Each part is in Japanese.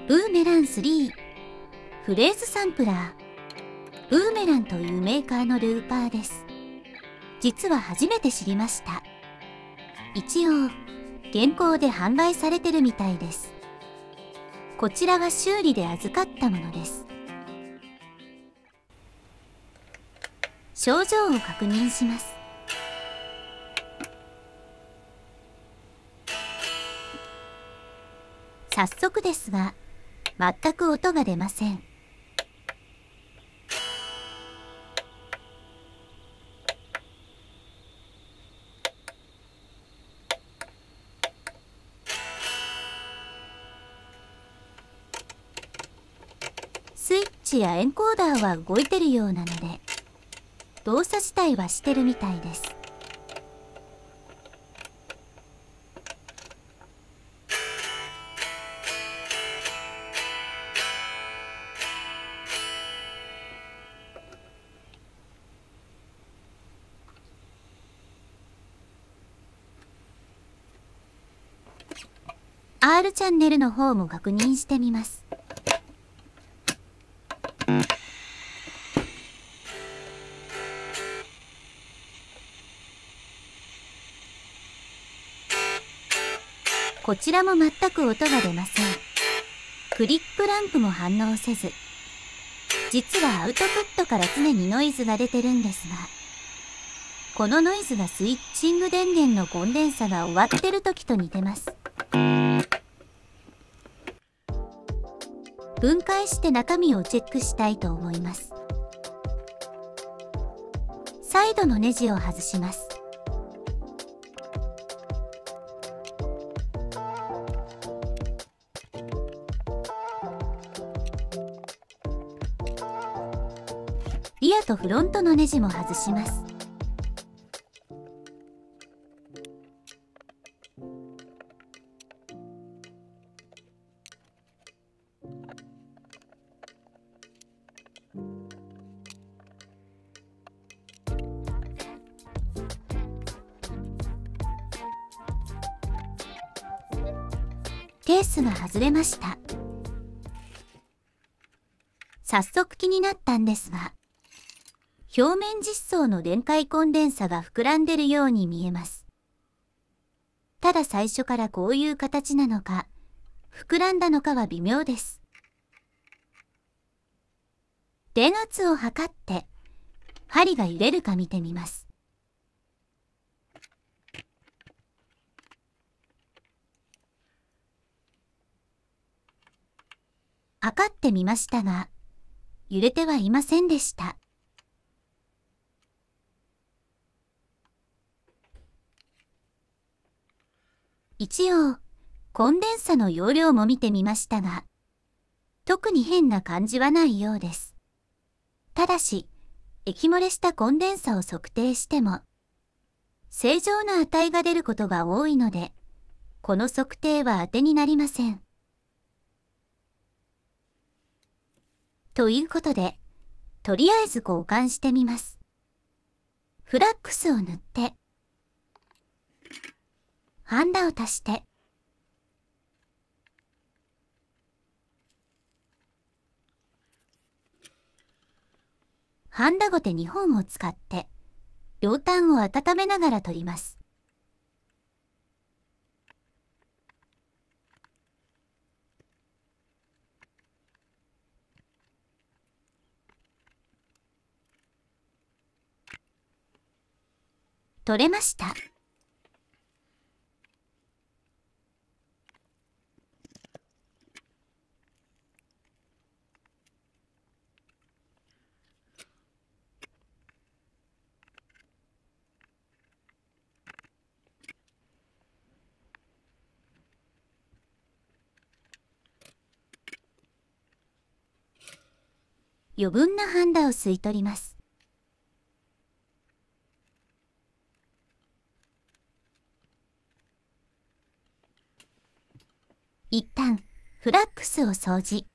ブーメラン3フレーズサンプラー。ブーメランというメーカーのルーパーです。実は初めて知りました。一応現行で販売されてるみたいです。こちらは修理で預かったものです。症状を確認します。早速ですが、全く音が出ません。スイッチやエンコーダーは動いてるようなので、動作自体はしてるみたいです。R チャンネルの方も確認してみます。こちらも全く音が出ません。クリップランプも反応せず、実はアウトプットから常にノイズが出てるんですが、このノイズがスイッチング電源のコンデンサが終わってる時と似てます。分解して中身をチェックしたいと思います。サイドのネジを外します。リアとフロントのネジも外します。ケースが外れました。早速気になったんですが、表面実装の電解コンデンサが膨らんでるように見えます。ただ最初からこういう形なのか、膨らんだのかは微妙です。電圧を測って、針が揺れるか見てみます。測ってみましたが、揺れてはいませんでした。一応、コンデンサの容量も見てみましたが、特に変な感じはないようです。ただし、液漏れしたコンデンサを測定しても、正常な値が出ることが多いので、この測定は当てになりません。ということで、とりあえず交換してみます。フラックスを塗って、ハンダを足して、ハンダゴテ2本を使って、両端を温めながら取ります。取れました。余分なハンダを吸い取ります。一旦フラックスを掃除。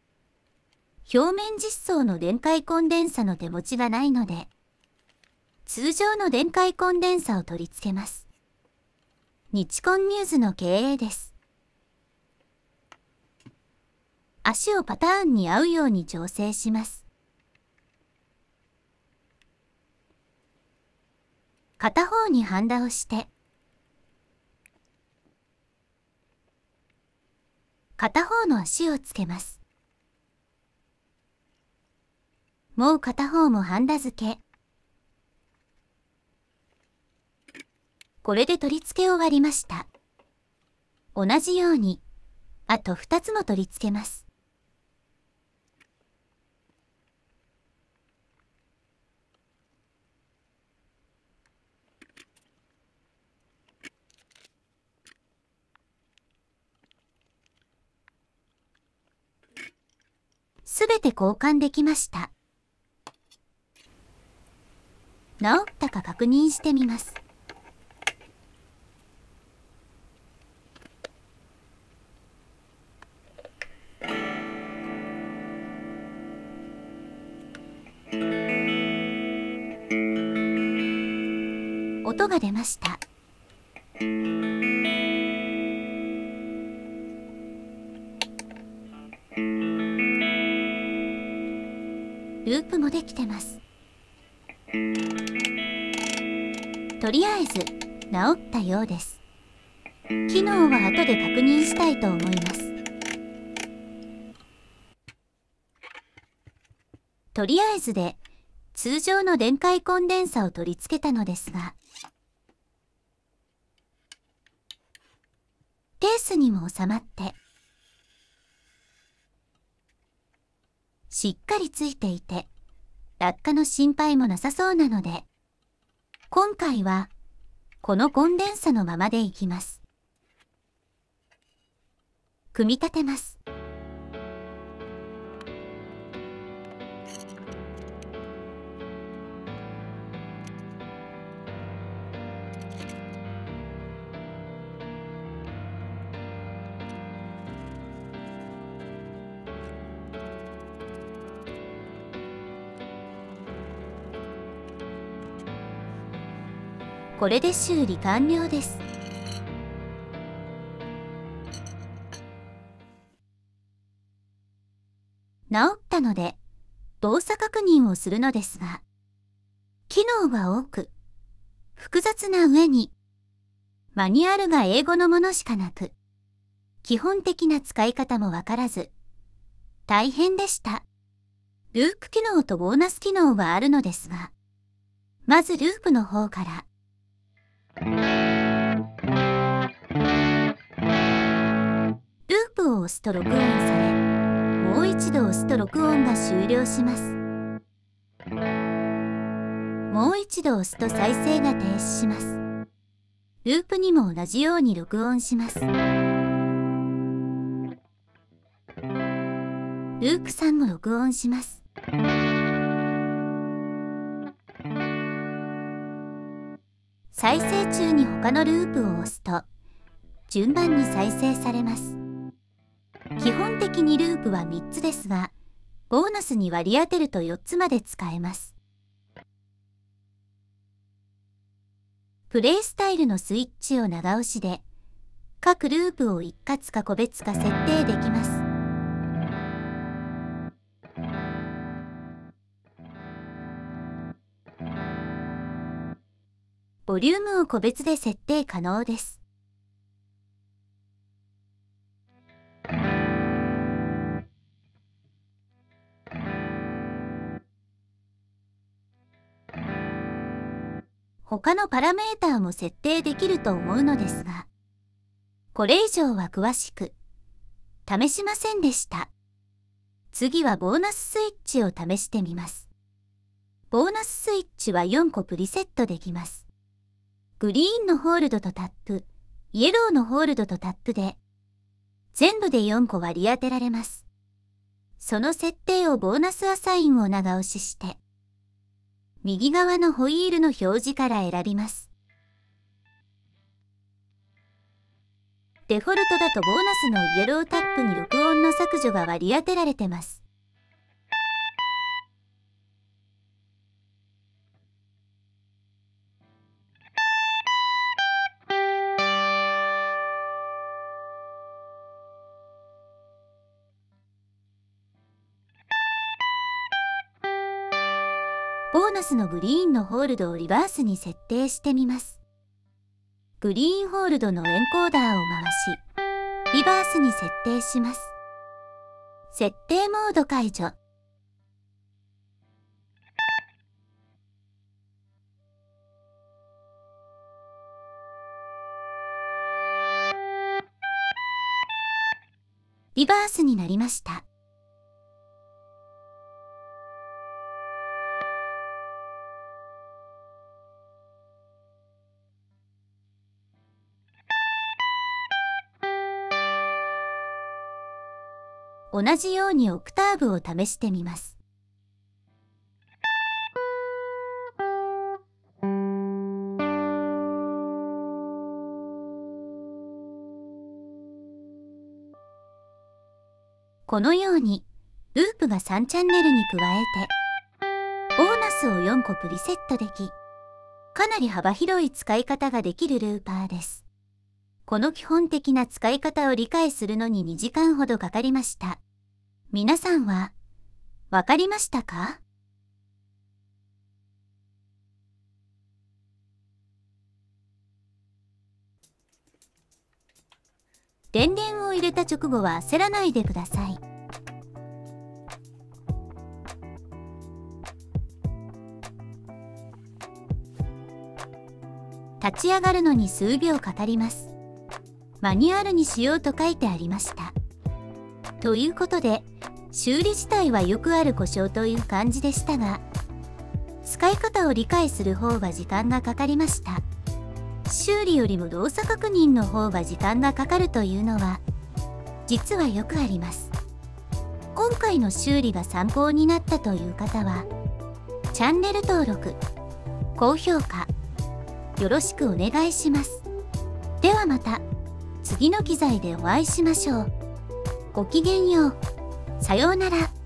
表面実装の電解コンデンサの手持ちがないので、 通常の電解コンデンサを取り付けます。日コンミューズの経営です。足をパターンに合うように調整します。片方にハンダをして、片方の足をつけます。もう片方もハンダ付け。これで取り付け終わりました。同じように、あと2つも取り付けます。すべて交換できました。直ったか確認してみます。音が出ました。ループもできてます。とりあえず治ったようです。機能は後で確認したいと思います。とりあえずで通常の電解コンデンサを取り付けたのですが、ケースにも収まって、しっかりついていて、落下の心配もなさそうなので、今回はこのコンデンサのままでいきます。組み立てます。これで修理完了です。治ったので動作確認をするのですが、機能は多く複雑な上にマニュアルが英語のものしかなく、基本的な使い方もわからず大変でした。ループ機能とボーナス機能はあるのですが、まずループの方から。ループを押すと録音され、もう一度押すと録音が終了します。もう一度押すと再生が停止します。ループにも同じように録音します。ループ3も録音します。再生中に他のループを押すと順番に再生されます。基本的にループは3つですが、ボーナスに割り当てると4つまで使えます。プレイスタイルのスイッチを長押しで各ループを一括か個別か設定できます。ボリュームを個別で設定可能です。他のパラメーターも設定できると思うのですが、これ以上は詳しく試しませんでした。次はボーナススイッチを試してみます。ボーナススイッチは4個プリセットできます。グリーンのホールドとタップ、イエローのホールドとタップで、全部で4個割り当てられます。その設定をボーナスアサインを長押しして、右側のホイールの表示から選びます。デフォルトだとボーナスのイエロータップに録音の削除が割り当てられてます。 ーナスのグリーンのホールドをリバースに設定してみます。グリーンホールドのエンコーダーを回し、リバースに設定します。設定モード解除。リバースになりました。同じようにオクターブを試してみます。このようにループが3チャンネルに加えてボーナスを4個プリセットでき、かなり幅広い使い方ができるルーパーです。この基本的な使い方を理解するのに2時間ほどかかりました。皆さんはわかりましたか？電源を入れた直後は焦らないでください。立ち上がるのに数秒かかります。マニュアルにしようと書いてありました。ということで、修理自体はよくある故障という感じでしたが、使い方を理解する方が時間がかかりました。修理よりも動作確認の方が時間がかかるというのは、実はよくあります。今回の修理が参考になったという方は、チャンネル登録、高評価、よろしくお願いします。ではまた次の機材でお会いしましょう。ごきげんよう。さようなら。